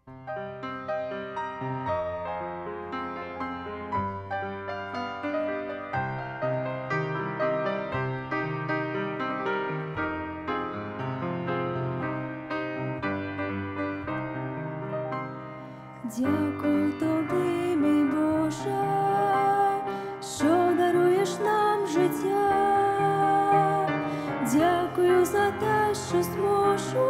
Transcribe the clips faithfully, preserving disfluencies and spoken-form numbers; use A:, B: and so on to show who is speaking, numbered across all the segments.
A: Дякую тобі, мій Боже, що даруєш нам життя. Дякую за те, що зможу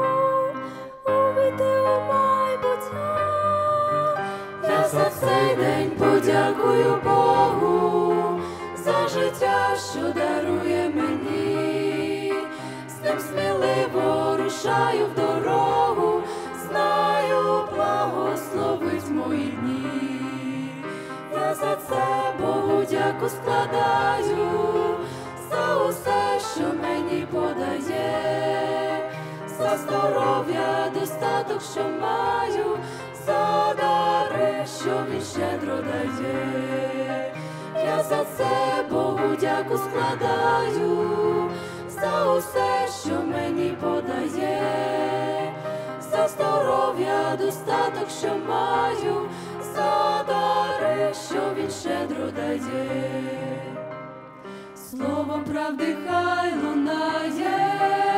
A: увійти у майбуття. Я за цей день подякую Богу за життя, що дарує мені. З ним сміливо рушаю в дорогу, знаю, благословить мої дні. Я за це Богу дяку складаю, за усе, що мені подає, за здоров'я, достаток, що маю, за дари, що він щедро дає. Я за це Богу дяку складаю, за усе, що мені подає, за здоров'я, достаток, що маю, за дари, що він щедро дає. Слово правди хай лунає,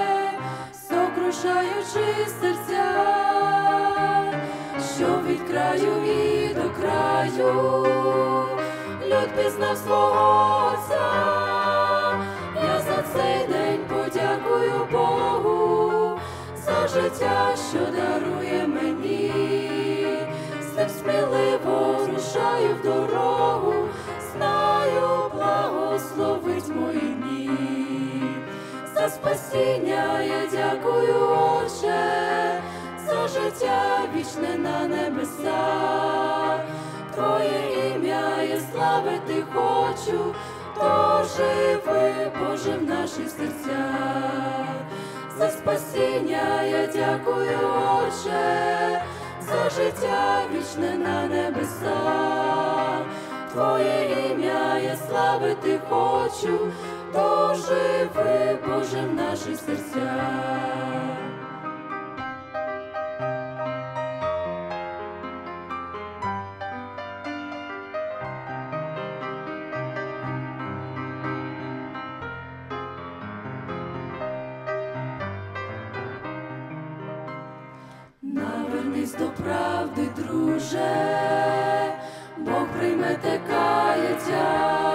A: сокрушаючи серця, що від краю і до краю люд пізнав свого Отця. Я за цей день подякую Богу за життя, що дарує мені. З ним сміливо рушаю в дорогу, знаю, благословить мої дні. За спасіння я дякую, Отче, за життя вічне на небесах. Твоє ім'я я славити хочу, то живи, Боже, в наших серцях. За спасіння я дякую, Отче, за життя вічне на небесах. Твоє ім'я я славити хочу, то живи, Боже, в наших серцях. Навернись до правди, друже, Бог прийме те каяття.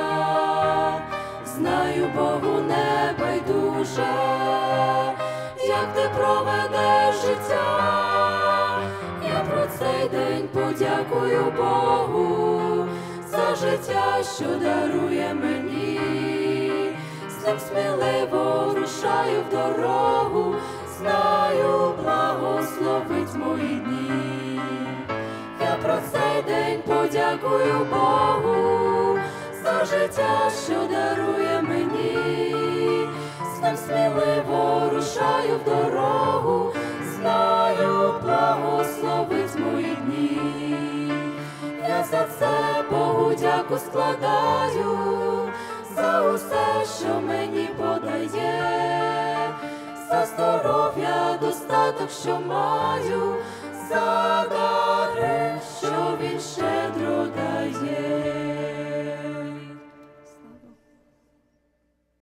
A: Знаю, Богу не байдуже, як ти проведеш життя. Я про цей день подякую Богу за життя, що дарує мені. З ним сміливо рушаю в дорогу, знаю, благословить мої дні. Я про цей день подякую Богу за життя, що дарує мені. З ним сміливо рушаю в дорогу, знаю, благословить мої дні. Я за це Богу дяку складаю, за усе, що мені подає, за здоров'я, достаток, що маю, за дари, що він щедро дає.